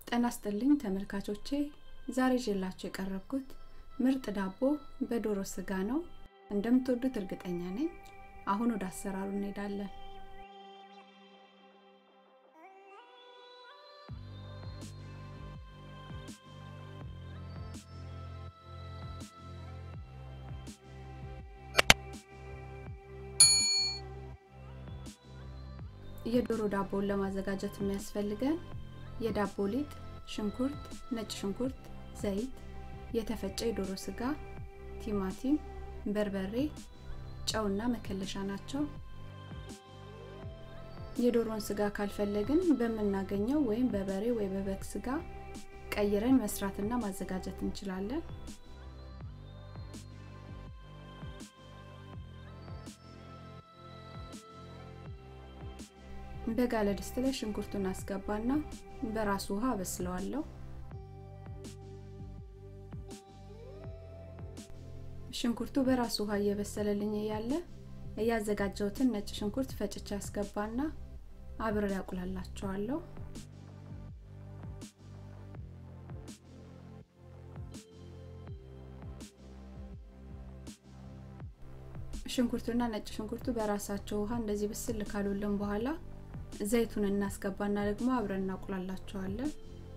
ጤና ይስጥልኝ ተመልካቾቼ ዛሬ ይዤላችሁ የቀረብኩት ምርጥ ዳቦ በዶሮ ስጋ ነው እንደምትወዱት እርግጠኛ ነኝ አሁን ወደ አሰራሩ እንሄዳለን የዶሮ ዳቦን ለማዘጋጀት የሚያስፈልገን የዳቦ ሊጥ ሽንኩርት ነጭ ሽንኩርት ዘይት የተፈጨ የዶሮ ስጋ ቲማቲም በርበሬ ጨውና መከለሻ ናቸው የዶሮን ስጋ ካልፈለግን በመናገኘው ወይም በበሬ ወይ በበግ ስጋ ቀይረን መስራትና ማዘጋጀት እንችላለን በጋለ ድስት ላይ ሽንኩርቱን አስገባና በራሱ ውሃ አበስለዋለሁ ሽንኩርቱ በራሱ ውሃ እየበሰለልኝ ያለ ያዘጋጀሁትን ነጭ ሽንኩርት ፈጭቼ አስገባና አብሬ አቁላላቸዋለሁ ሽንኩርቱና ነጭ ሽንኩርቱ በራሳቸው ውሃ እንደዚህ በስል ካሉልን በኋላ ዘይቱን እናስገባና ደግሞ አብረን እናቁላላቸዋለን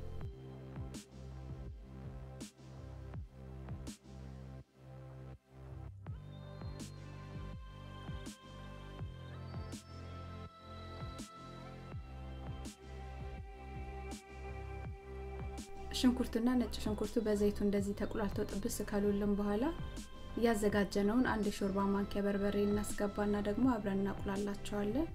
ሽንኩርቱና ነጭ ሽንኩርቱ በዘይቱ እንደዚህ ተቁላልተው ጥብስ ካሉልን በኋላ ያዘጋጀነውን አንድ ሾርባ ማንኪያ በርበሬ እናስገባና ደግሞ አብረን እናቁላላቸዋለን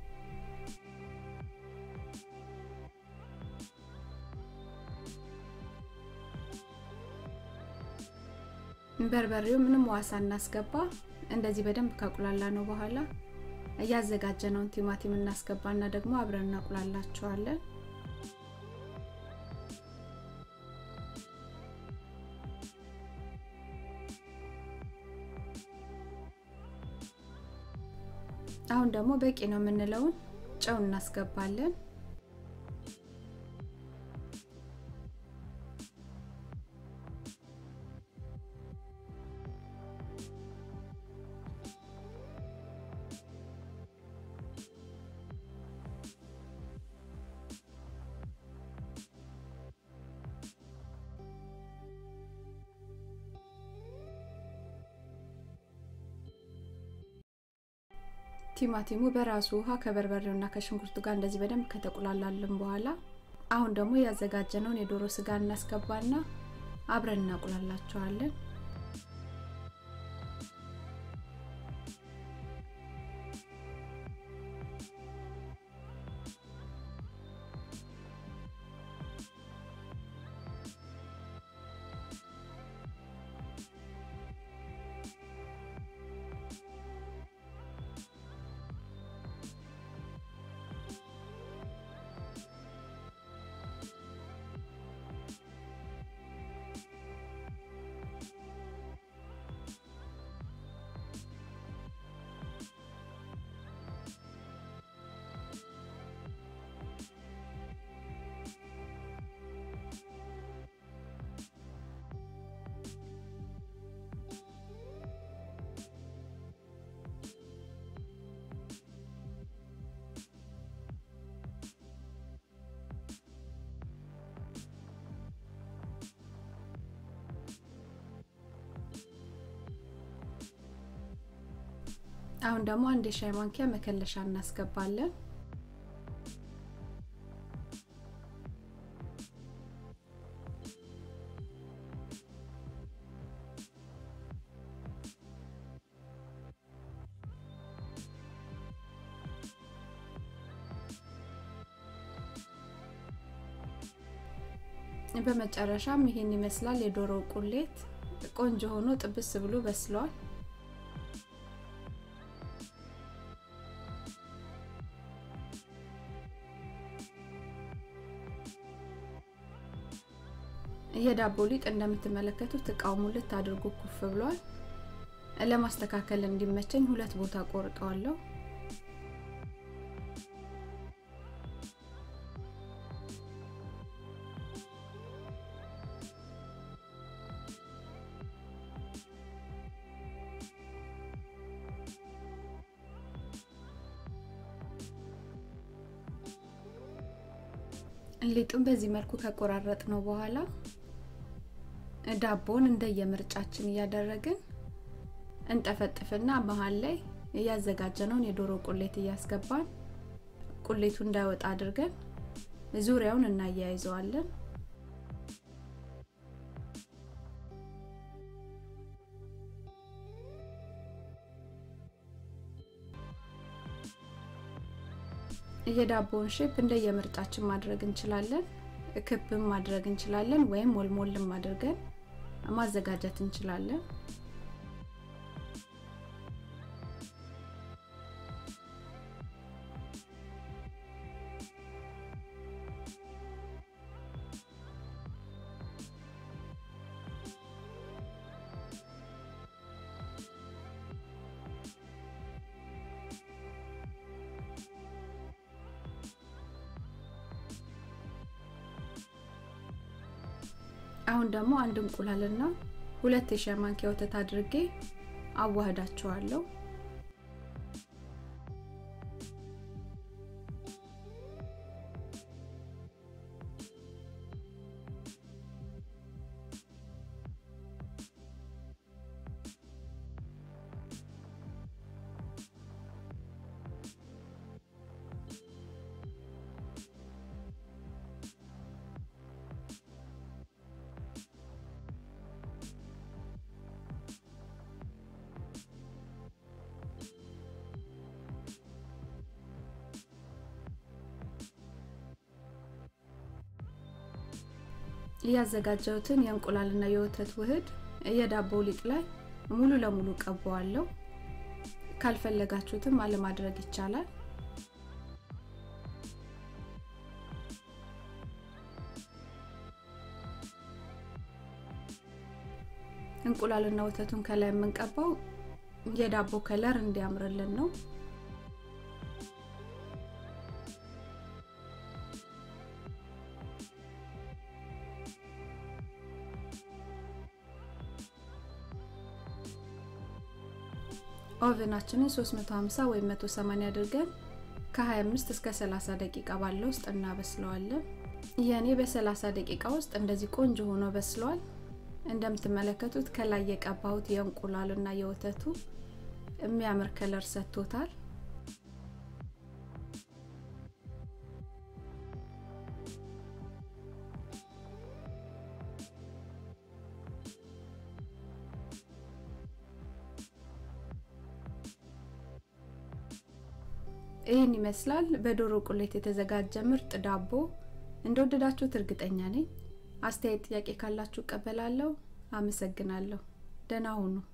በርበሬው ምንም ዋሳ እናስገባ እንደዚህ በደንብ ካቁላላ ነው በኋላ ያዘጋጀነውን ቲማቲም እናስገባና ደግሞ አብረን እናቁላላቸዋለን አሁን ደግሞ በቂ ነው የምንለውን ጨው እናስገባለን ቲማቲሙ በራሱ ውሃ ከበርበሬውና ከሽንኩርቱ ጋር እንደዚህ በደንብ ከተቁላላልን በኋላ አሁን ደግሞ ያዘጋጀነውን የዶሮ ስጋ እናስገባና አብረን እናቁላላቸዋለን አሁን ደግሞ አንድ ሻይ ማንኪያ መከለሻ እናስገባለን በመጨረሻም ይሄን ይመስላል የዶሮ ቁሌት ቆንጆ ሆኖ ጥብስ ብሎ በስሏል የዳቦ ሊጥ እንደምትመለከቱት ተቃውሞ ልታደርጉ ኩፍ ብሏል ለማስተካከል እንዲመቸኝ ሁለት ቦታ ቆርጠዋለሁ ሊጡን በዚህ መልኩ ከቆራረጥነው በኋላ ዳቦን እንደየምርጫችን ያደረግን እንጠፈጥፍና መሃል ላይ ያዘጋጀነውን የዶሮ ቁሌት ያስገባን ቁሌቱ እንዳይወጣ አድርገን ዙሪያውን እናያይዘዋለን። የዳቦውን ሼፕ እንደየምርጫችን ማድረግ እንችላለን። ክብም ማድረግ እንችላለን ወይም ሞልሞልም አድርገን ማዘጋጀት እንችላለን። አሁን ደግሞ አንድ እንቁላልና 2 የሻይ ማንኪያ ወተት አድርጌ አዋህዳቸዋለሁ። ያዘጋጀሁትን የእንቁላልና የወተት ውህድ የዳቦው ሊጥ ላይ ሙሉ ለሙሉ ቀባዋለሁ። ካልፈለጋችሁትም አለማድረግ ይቻላል። እንቁላልና ወተቱን ከላይ የምንቀባው የዳቦ ከለር እንዲያምርልን ነው። ኦቨናችንን 350 ወይ 180 አድርገን ከ25 እስከ 30 ደቂቃ ባለው ውስጥ እናበስለዋለን። ያኔ በ30 ደቂቃ ውስጥ እንደዚህ ቆንጆ ሆኖ በስሏል። እንደምትመለከቱት ከላይ የቀባሁት የእንቁላልና የወተቱ የሚያምር ከለር ሰጥቶታል። ይሄን ይመስላል በዶሮ ቁሌት የተዘጋጀ ምርጥ ዳቦ። እንደወደዳችሁት እርግጠኛ ነኝ። አስተያየት ጥያቄ ካላችሁ ቀበላለሁ። አመሰግናለሁ። ደህና ሁኑ።